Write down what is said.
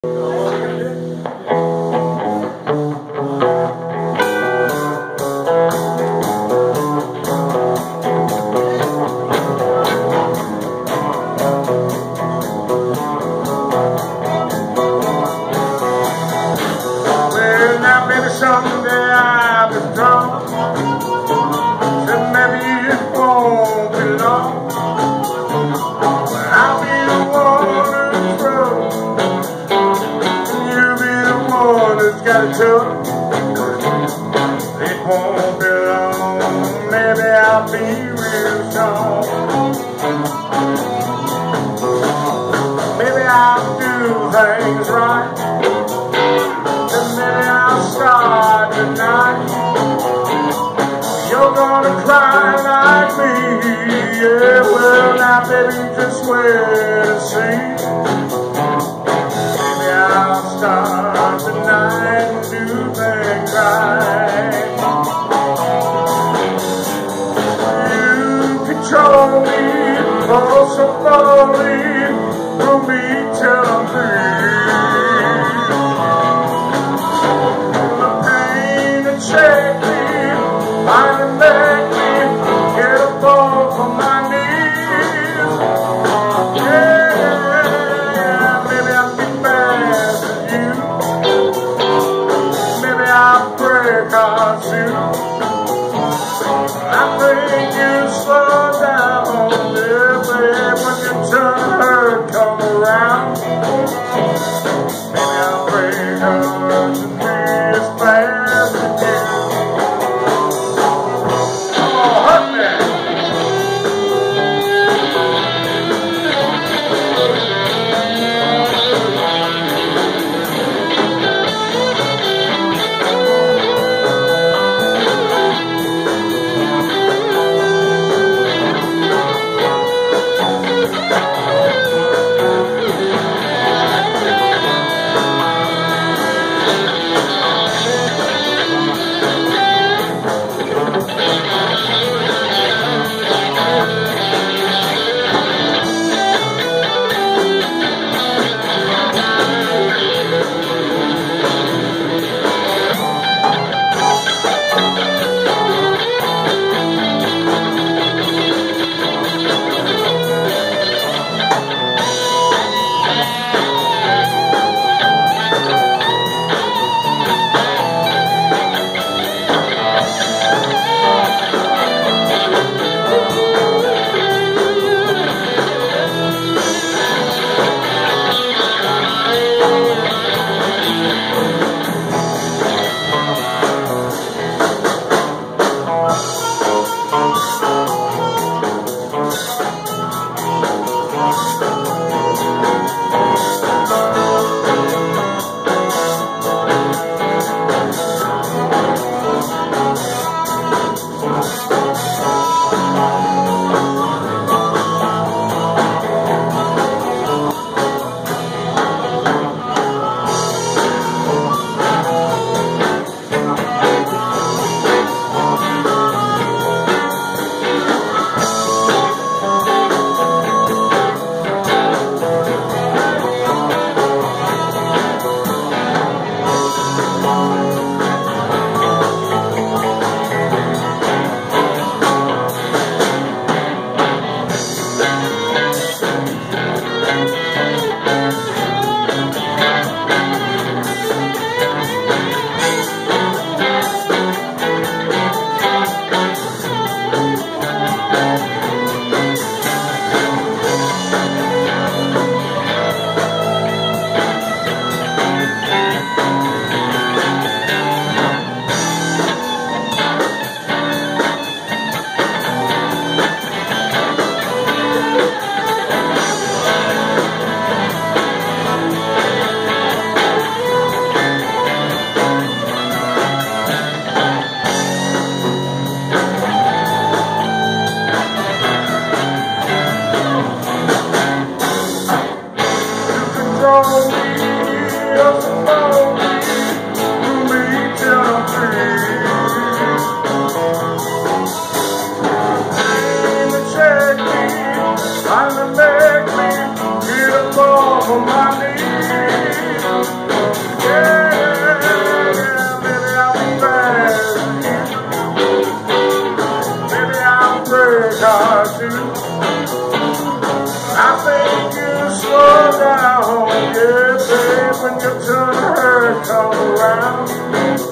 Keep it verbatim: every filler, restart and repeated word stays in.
Someday I'll be drunk, so maybe it won't be long when I'll be the one who's broke, and you'll be the one who's got it tough. It won't be long, maybe I'll be real strong. Maybe I'll do things right, and maybe I'll start tonight. You're gonna cry like me, yeah. Well, now, baby, just wait and see. Maybe I'll start tonight and do things right. You control me, oh so slowly, through me till I'm free. Shake me, finally make me get up off of my knees. Yeah. say when your turn comes around.